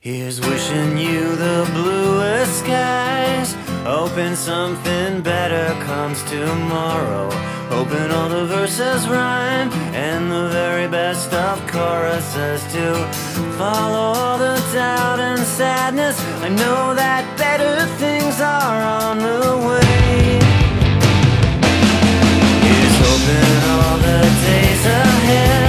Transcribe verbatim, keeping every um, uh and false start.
Here's wishing you the bluest skies, hoping something better comes tomorrow, hoping all the verses rhyme and the very best of choruses to follow all the doubt and sadness. I know that better things are on the way. Here's hoping all the days ahead